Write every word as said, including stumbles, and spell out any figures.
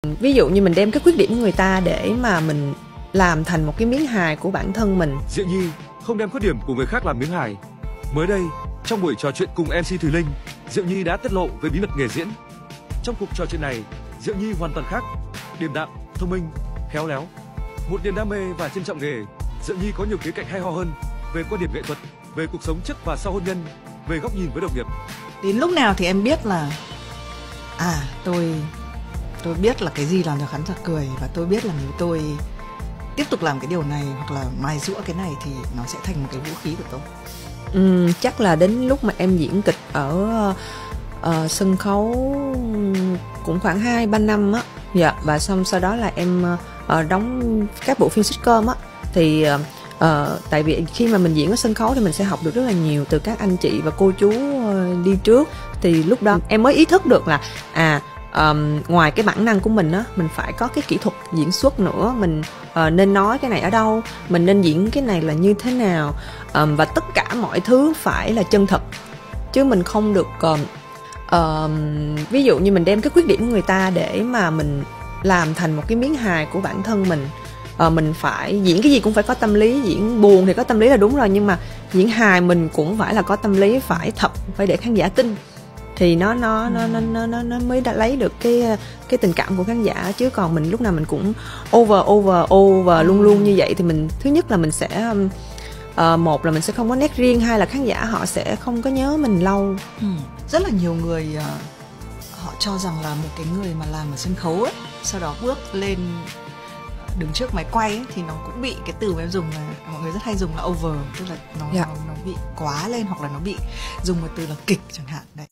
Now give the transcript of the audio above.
Ví dụ như mình đem cái khuyết điểm của người ta để mà mình làm thành một cái miếng hài của bản thân mình. Diệu Nhi không đem khuyết điểm của người khác làm miếng hài. Mới đây, trong buổi trò chuyện cùng em xê Thùy Linh, Diệu Nhi đã tiết lộ về bí mật nghề diễn. Trong cuộc trò chuyện này, Diệu Nhi hoàn toàn khác, điềm đạm, thông minh, khéo léo. Một niềm đam mê và trân trọng nghề, Diệu Nhi có nhiều khía cạnh hay ho hơn về quan điểm nghệ thuật, về cuộc sống trước và sau hôn nhân, về góc nhìn với đồng nghiệp. Đến lúc nào thì em biết là à tôi tôi biết là cái gì làm cho khán giả cười, và tôi biết là nếu tôi tiếp tục làm cái điều này hoặc là mài giũa cái này thì nó sẽ thành một cái vũ khí của tôi. Ừ, chắc là đến lúc mà em diễn kịch ở uh, sân khấu cũng khoảng hai ba năm á, dạ, và xong sau đó là em uh, đóng các bộ phim sitcom á, thì uh, uh, tại vì khi mà mình diễn ở sân khấu thì mình sẽ học được rất là nhiều từ các anh chị và cô chú uh, đi trước, thì lúc đó em mới ý thức được là à um, ngoài cái bản năng của mình á, mình phải có cái kỹ thuật diễn xuất nữa, mình uh, nên nói cái này ở đâu, mình nên diễn cái này là như thế nào, um, và tất cả mọi thứ phải là chân thật, chứ mình không được um, um, ví dụ như mình đem cái khuyết điểm của người ta để mà mình làm thành một cái miếng hài của bản thân mình. Uh, mình phải diễn cái gì cũng phải có tâm lý, diễn buồn thì có tâm lý là đúng rồi, nhưng mà diễn hài mình cũng phải là có tâm lý, phải thật, phải để khán giả tin, thì nó nó nó nó nó nó, nó mới đã lấy được cái cái tình cảm của khán giả. Chứ còn mình lúc nào mình cũng over over over luôn luôn như vậy thì mình, thứ nhất là mình sẽ uh, một là mình sẽ không có nét riêng, hai là khán giả họ sẽ không có nhớ mình lâu. Ừ. Rất là nhiều người uh, họ cho rằng là một cái người mà làm ở sân khấu ấy, sau đó bước lên đứng trước máy quay ấy, thì nó cũng bị cái từ mà em dùng là mọi người rất hay dùng là over, tức là nó, dạ. nó nó bị quá lên, hoặc là nó bị dùng một từ là kịch chẳng hạn đấy.